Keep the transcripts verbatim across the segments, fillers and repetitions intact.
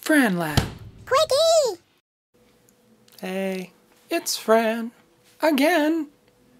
Fran Lab. Quickie! Hey, it's Fran, again,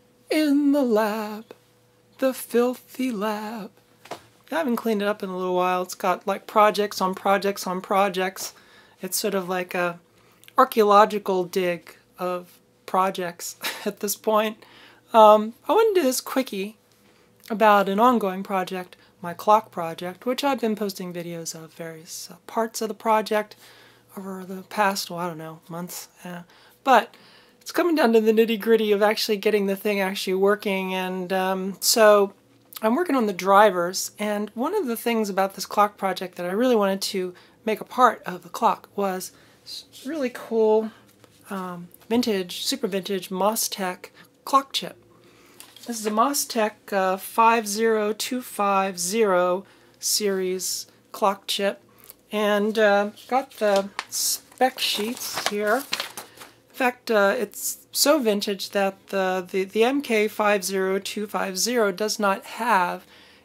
in the lab, the filthy lab. I haven't cleaned it up in a little while. It's got like projects on projects on projects. It's sort of like a archaeological dig of projects at this point. Um, I want to do this quickie about an ongoing project, my clock project, which I've been posting videos of various uh, parts of the project over the past, well, I don't know, months. Uh, but it's coming down to the nitty-gritty of actually getting the thing actually working. And um, so I'm working on the drivers. And one of the things about this clock project that I really wanted to make a part of the clock was this really cool um, vintage, super vintage MOSTEC clock chip. This is a MOSTEC uh, five zero two five zero series clock chip, and uh, got the spec sheets here. In fact, uh, it's so vintage that the, the, the M K five zero two five zero does not have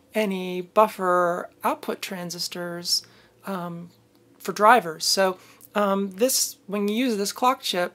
any buffer output transistors um, for drivers. So um, this, when you use this clock chip,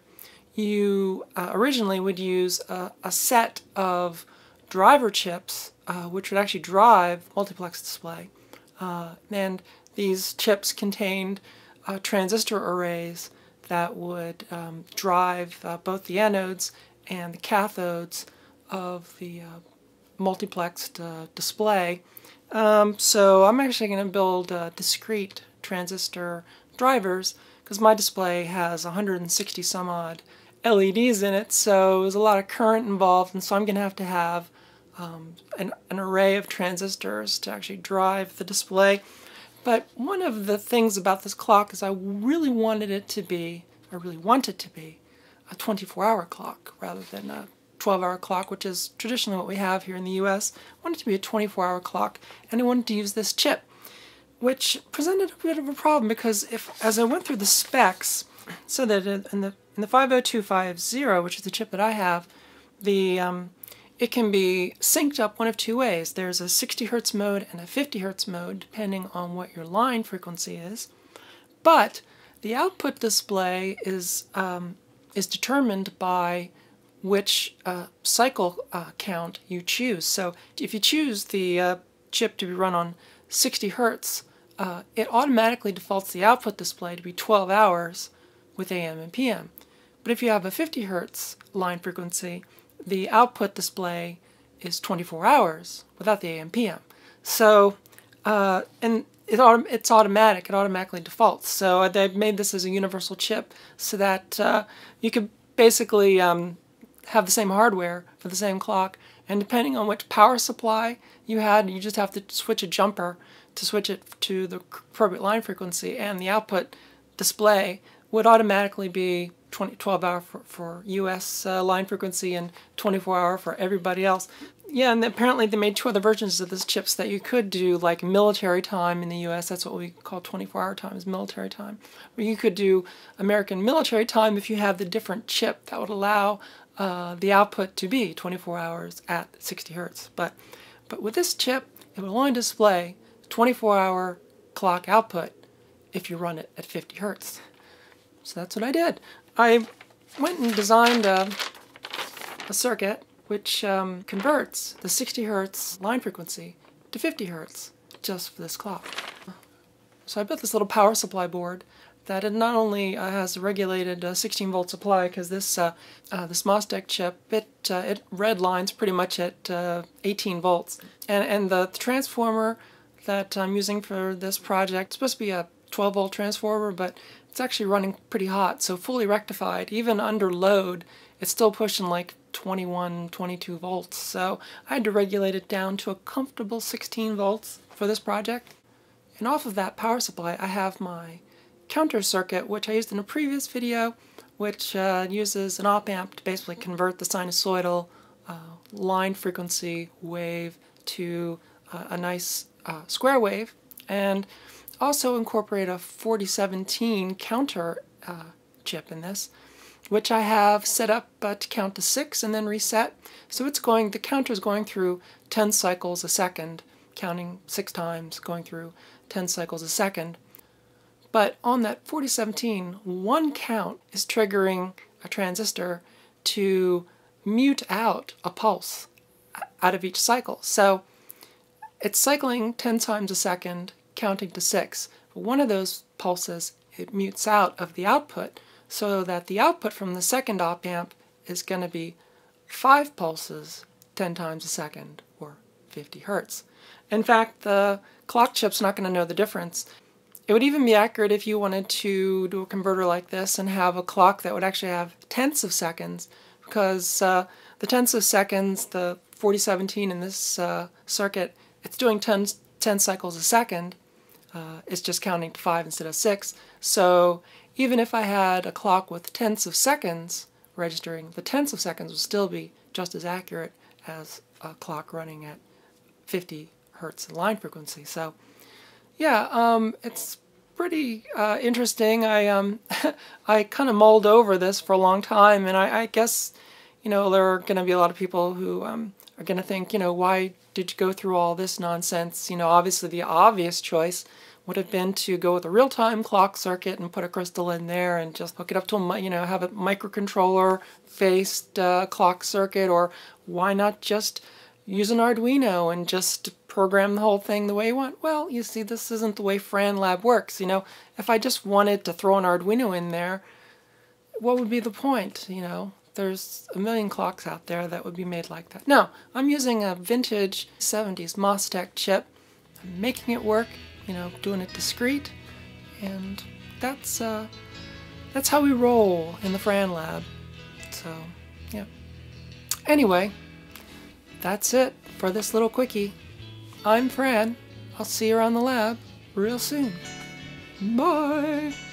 you uh, originally would use a, a set of driver chips, uh, which would actually drive multiplex display. Uh, and these chips contained uh, transistor arrays that would um, drive uh, both the anodes and the cathodes of the uh, multiplexed uh, display. Um, so I'm actually going to build uh, discrete transistor drivers because my display has one hundred sixty some odd L E Ds in it, so there's a lot of current involved, and so I'm going to have to have um, an, an array of transistors to actually drive the display. But one of the things about this clock is I really wanted it to be, I really want it to be, a twenty-four hour clock rather than a twelve hour clock, which is traditionally what we have here in the U S. I wanted it to be a twenty-four hour clock, and I wanted to use this chip, which presented a bit of a problem because if, as I went through the specs, so that in the in the five zero two five zero, which is the chip that I have, the um, it can be synced up one of two ways. There's a sixty hertz mode and a fifty hertz mode, depending on what your line frequency is. But the output display is um, is determined by which uh, cycle uh, count you choose. So if you choose the uh, chip to be run on sixty hertz, uh, it automatically defaults the output display to be twelve hours with A M and P M. But if you have a fifty hertz line frequency, the output display is twenty-four hours without the A M P M. So, uh, and it, it's automatic, it automatically defaults. So they've made this as a universal chip so that uh, you could basically um, have the same hardware for the same clock, and depending on which power supply you had, you just have to switch a jumper to switch it to the appropriate line frequency, and the output display would automatically be twelve hour for, for U S uh, line frequency and twenty-four hour for everybody else. Yeah, and apparently they made two other versions of this chip so that you could do like military time in the U S. That's what we call twenty-four hour time, is military time. Or you could do American military time if you have the different chip that would allow uh, the output to be twenty-four hours at sixty hertz. But, but with this chip, it would only display twenty-four hour clock output if you run it at fifty hertz. So that's what I did. I went and designed a, a circuit which um, converts the sixty hertz line frequency to fifty hertz just for this clock. So I built this little power supply board that it not only uh, has a regulated uh, sixteen volt supply, because this uh, uh, this MOSTEC chip, it uh, it red lines pretty much at uh, eighteen volts, and and the transformer that I'm using for this project is supposed to be a twelve volt transformer, but it's actually running pretty hot, so fully rectified, even under load, it's still pushing like twenty-one, twenty-two volts. So I had to regulate it down to a comfortable sixteen volts for this project. And off of that power supply, I have my counter circuit, which I used in a previous video, which uh, uses an op amp to basically convert the sinusoidal uh, line frequency wave to uh, a nice uh, square wave, and also incorporate a forty seventeen counter uh, chip in this, which I have set up uh, to count to six and then reset. So it's going, the counter is going through ten cycles a second, counting six times, going through ten cycles a second. But on that forty seventeen, one count is triggering a transistor to mute out a pulse out of each cycle. So it's cycling ten times a second, counting to six. But one of those pulses, it mutes out of the output, so that the output from the second op amp is going to be five pulses, ten times a second, or fifty hertz. In fact, the clock chip's not going to know the difference. It would even be accurate if you wanted to do a converter like this and have a clock that would actually have tenths of seconds, because uh, the tenths of seconds, the forty seventeen in this uh, circuit, it's doing ten, ten cycles a second. Uh, it's just counting to five instead of six. So even if I had a clock with tenths of seconds registering, the tenths of seconds would still be just as accurate as a clock running at fifty hertz in line frequency. So yeah, um, it's pretty uh, interesting. I um, I kind of mulled over this for a long time, and I, I guess, you know, there are going to be a lot of people who um, are going to think, you know, why did you go through all this nonsense? You know, obviously the obvious choice would have been to go with a real-time clock circuit and put a crystal in there and just hook it up to a, you know, have a microcontroller-based uh, clock circuit, or why not just use an Arduino and just program the whole thing the way you want? Well, you see, this isn't the way Fran Lab works. You know, if I just wanted to throw an Arduino in there, what would be the point? You know, there's a million clocks out there that would be made like that. No, I'm using a vintage seventies MOSTEC chip. I'm making it work, you know, doing it discreet, and that's uh, that's how we roll in the Fran Lab. So, yeah. Anyway, that's it for this little quickie. I'm Fran. I'll see you around the lab real soon. Bye!